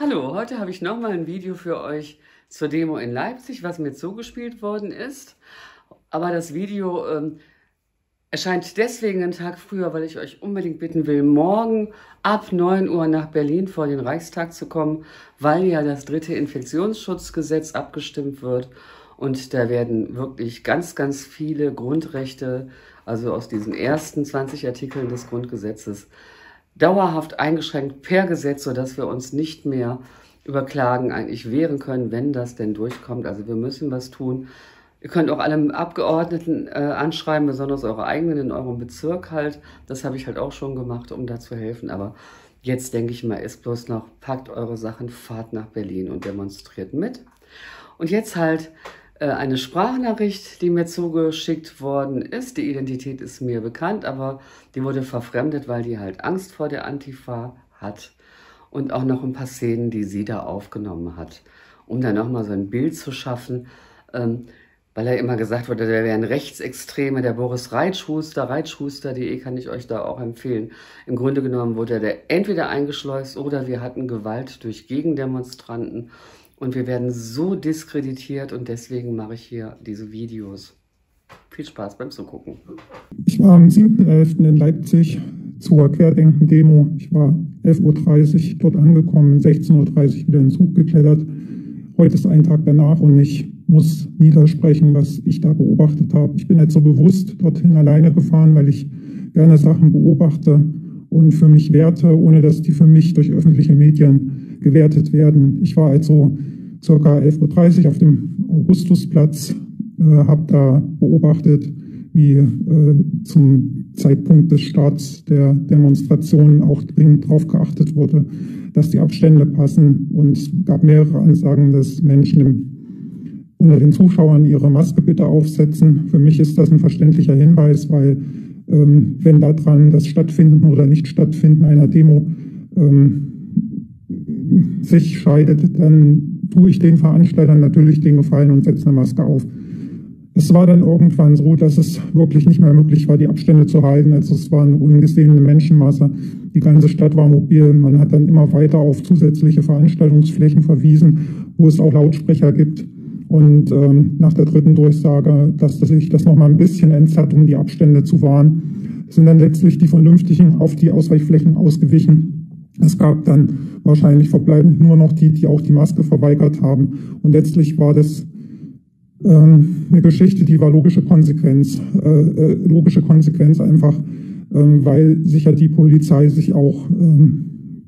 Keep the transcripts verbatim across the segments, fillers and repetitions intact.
Hallo, heute habe ich nochmal ein Video für euch zur Demo in Leipzig, was mir zugespielt worden ist. Aber das Video ähm, erscheint deswegen einen Tag früher, weil ich euch unbedingt bitten will, morgen ab neun Uhr nach Berlin vor den Reichstag zu kommen, weil ja das dritte Infektionsschutzgesetz abgestimmt wird. Und da werden wirklich ganz, ganz viele Grundrechte, also aus diesen ersten zwanzig Artikeln des Grundgesetzes, dauerhaft eingeschränkt per Gesetz, sodass wir uns nicht mehr über Klagen eigentlich wehren können, wenn das denn durchkommt. Also wir müssen was tun. Ihr könnt auch alle Abgeordneten äh, anschreiben, besonders eure eigenen in eurem Bezirk halt. Das habe ich halt auch schon gemacht, um da zu helfen. Aber jetzt denke ich mal, ist bloß noch, packt eure Sachen, fahrt nach Berlin und demonstriert mit. Und jetzt halt äh, eine Sprachnachricht, die mir zugeschickt worden ist. Die Identität ist mir bekannt, aber die wurde verfremdet, weil die halt Angst vor der Antifa hat. Und auch noch ein paar Szenen, die sie da aufgenommen hat, um da nochmal so ein Bild zu schaffen. Ähm, weil er immer gesagt wurde, der wäre ein Rechtsextreme, der Boris Reitschuster, reitschuster punkt de kann ich euch da auch empfehlen. Im Grunde genommen wurde der entweder eingeschleust oder wir hatten Gewalt durch Gegendemonstranten. Und wir werden so diskreditiert und deswegen mache ich hier diese Videos. Viel Spaß beim Zugucken. Ich war am siebten elften in Leipzig zur Querdenken-Demo. Ich war elf Uhr dreißig dort angekommen, sechzehn Uhr dreißig wieder in den Zug geklettert. Heute ist ein Tag danach und ich muss niedersprechen, was ich da beobachtet habe. Ich bin nicht so bewusst dorthin alleine gefahren, weil ich gerne Sachen beobachte und für mich werte, ohne dass die für mich durch öffentliche Medien gewertet werden. Ich war also ca. elf Uhr dreißig auf dem Augustusplatz, äh, habe da beobachtet, wie äh, zum Zeitpunkt des Starts der Demonstrationen auch dringend darauf geachtet wurde, dass die Abstände passen. Und es gab mehrere Ansagen, dass Menschen im, unter den Zuschauern ihre Maske bitte aufsetzen. Für mich ist das ein verständlicher Hinweis, weil ähm, wenn daran das Stattfinden oder Nicht-Stattfinden einer Demo ähm, sich scheidet, dann tue ich den Veranstaltern natürlich den Gefallen und setze eine Maske auf. Es war dann irgendwann so, dass es wirklich nicht mehr möglich war, die Abstände zu halten. Also es war eine ungesehene Menschenmasse. Die ganze Stadt war mobil. Man hat dann immer weiter auf zusätzliche Veranstaltungsflächen verwiesen, wo es auch Lautsprecher gibt. Und ähm, nach der dritten Durchsage, dass sich das noch mal ein bisschen entzerrt, um die Abstände zu wahren, sind dann letztlich die Vernünftigen auf die Ausweichflächen ausgewichen. Es gab dann wahrscheinlich verbleibend nur noch die, die auch die Maske verweigert haben. Und letztlich war das ähm, eine Geschichte, die war logische Konsequenz. Äh, äh, logische Konsequenz einfach, ähm, weil sicher die Polizei sich auch ähm,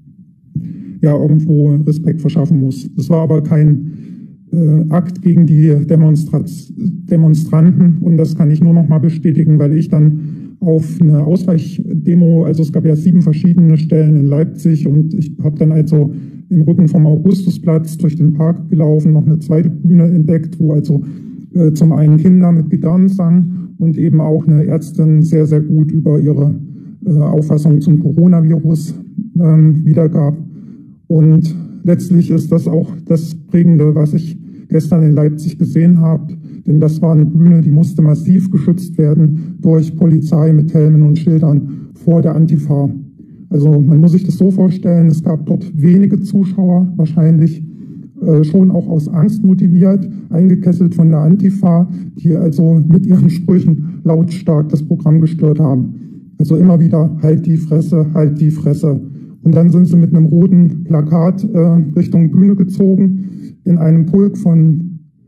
ja irgendwo Respekt verschaffen muss. Das war aber kein äh, Akt gegen die Demonstrat Demonstranten. Und das kann ich nur noch mal bestätigen, weil ich dann auf eine Ausweichdemo, also es gab ja sieben verschiedene Stellen in Leipzig und ich habe dann also im Rücken vom Augustusplatz durch den Park gelaufen, noch eine zweite Bühne entdeckt, wo also äh, zum einen Kinder mit Gitarren sangen und eben auch eine Ärztin sehr, sehr gut über ihre äh, Auffassung zum Coronavirus ähm, wiedergab. Und letztlich ist das auch das Prägende, was ich gestern in Leipzig gesehen habe. Denn das war eine Bühne, die musste massiv geschützt werden durch Polizei mit Helmen und Schildern vor der Antifa. Also man muss sich das so vorstellen, es gab dort wenige Zuschauer, wahrscheinlich äh, schon auch aus Angst motiviert, eingekesselt von der Antifa, die also mit ihren Sprüchen lautstark das Programm gestört haben. Also immer wieder, halt die Fresse, halt die Fresse. Und dann sind sie mit einem roten Plakat äh, Richtung Bühne gezogen, in einem Pulk von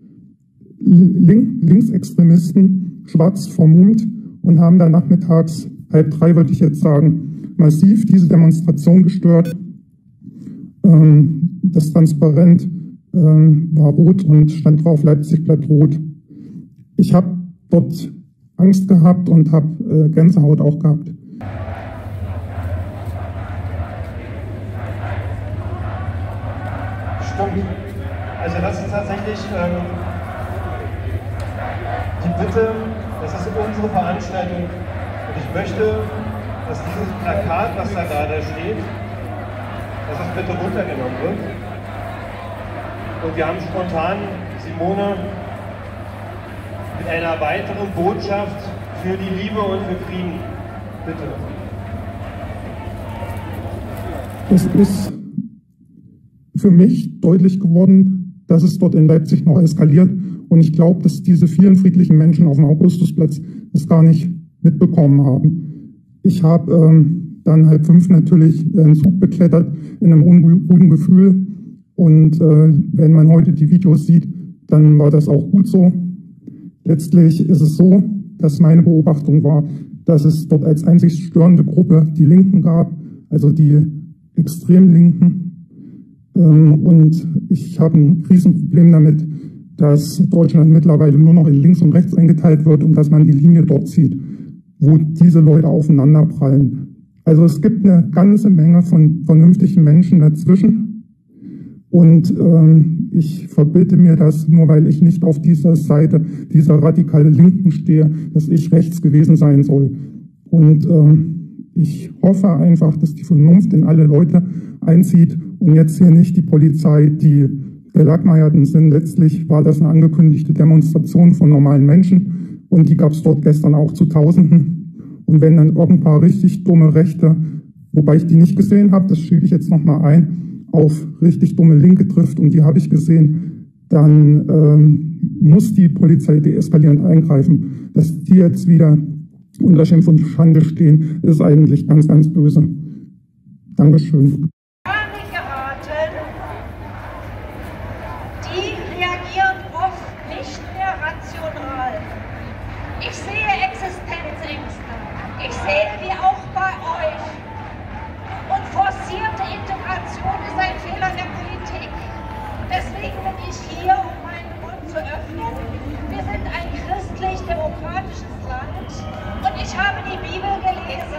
Link Linksextremisten, schwarz vermummt, und haben dann nachmittags, halb drei würde ich jetzt sagen, massiv diese Demonstration gestört. Ähm, das Transparent ähm, war rot und stand drauf, Leipzig bleibt rot. Ich habe dort Angst gehabt und habe äh, Gänsehaut auch gehabt. Stimmt. Also das ist tatsächlich ähm, die Bitte, das ist unsere Veranstaltung und ich möchte, dass dieses Plakat, was da gerade steht, dass das bitte runtergenommen wird. Und wir haben spontan Simone mit einer weiteren Botschaft für die Liebe und für Frieden. Bitte. Es ist für mich deutlich geworden, dass es dort in Leipzig noch eskaliert. Und ich glaube, dass diese vielen friedlichen Menschen auf dem Augustusplatz das gar nicht mitbekommen haben. Ich habe ähm, dann halb fünf natürlich einen Zug beklettert in einem unguten Gefühl. Und äh, wenn man heute die Videos sieht, dann war das auch gut so. Letztlich ist es so, dass meine Beobachtung war, dass es dort als einzig störende Gruppe die Linken gab, also die extrem Linken. Ähm, und ich habe ein Riesenproblem damit, dass Deutschland mittlerweile nur noch in links und rechts eingeteilt wird und dass man die Linie dort zieht, wo diese Leute aufeinanderprallen. Also es gibt eine ganze Menge von vernünftigen Menschen dazwischen. Und ähm, ich verbitte mir das, nur weil ich nicht auf dieser Seite dieser radikale Linken stehe, dass ich rechts gewesen sein soll. Und ähm, ich hoffe einfach, dass die Vernunft in alle Leute einzieht und jetzt hier nicht die Polizei, die Gelackmeierten sind. Letztlich war das eine angekündigte Demonstration von normalen Menschen und die gab es dort gestern auch zu Tausenden. Und wenn dann irgendein paar richtig dumme Rechte, wobei ich die nicht gesehen habe, das schiebe ich jetzt nochmal ein, auf richtig dumme Linke trifft, und die habe ich gesehen, dann ähm, muss die Polizei deeskalierend eingreifen. Dass die jetzt wieder unter Schimpf und Schande stehen, ist eigentlich ganz, ganz böse. Dankeschön. Die reagieren oft nicht mehr rational. Ich sehe Existenzängste. Ich sehe die auch bei euch. Und forcierte Integration ist ein Fehler der Politik. Deswegen bin ich hier, um meinen Mund zu öffnen. Wir sind ein christlich-demokratisches Land und ich habe die Bibel gelesen.